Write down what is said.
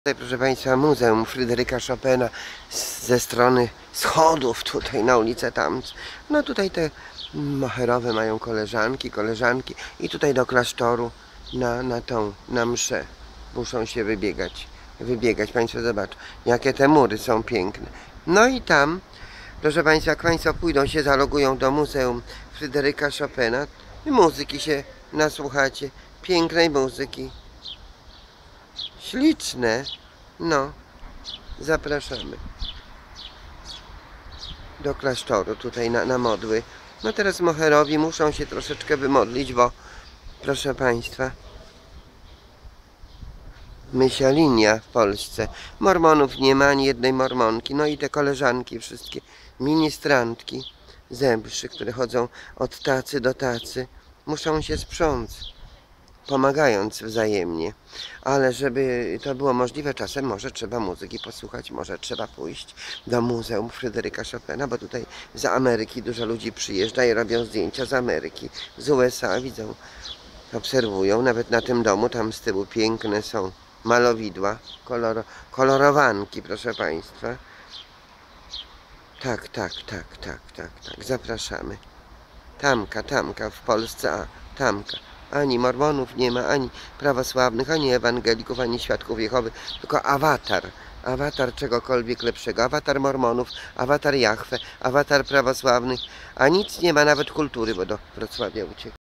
Tutaj, proszę Państwa, Muzeum Fryderyka Chopina ze strony schodów tutaj na ulicę tam. No tutaj te moherowe mają koleżanki i tutaj do klasztoru na mszę muszą się wybiegać. Państwo zobaczą, jakie te mury są piękne. No i tam, proszę Państwa, jak Państwo pójdą, się zalogują do Muzeum Fryderyka Chopina i muzyki się nasłuchacie, pięknej muzyki. Śliczne. No, zapraszamy do klasztoru tutaj na modły. No teraz moherowi muszą się troszeczkę wymodlić, bo proszę Państwa, mysia linia w Polsce. Mormonów nie ma, ani jednej mormonki. No i te koleżanki wszystkie, ministrantki ze mszy, które chodzą od tacy do tacy, muszą się sprząc, pomagając wzajemnie, ale żeby to było możliwe, czasem może trzeba muzyki posłuchać, może trzeba pójść do Muzeum Fryderyka Chopina, bo tutaj z Ameryki dużo ludzi przyjeżdża i robią zdjęcia z Ameryki, z USA, widzą, obserwują, nawet na tym domu, tam z tyłu piękne są malowidła, kolorowanki, proszę Państwa. Tak, zapraszamy. Tamka w Polsce, Tamka. Ani mormonów nie ma, ani prawosławnych, ani ewangelików, ani świadków Jehowy, tylko awatar. Awatar czegokolwiek lepszego. Awatar mormonów, awatar Jahwe, awatar prawosławnych, a nic nie ma, nawet kultury, bo do Wrocławia uciekł.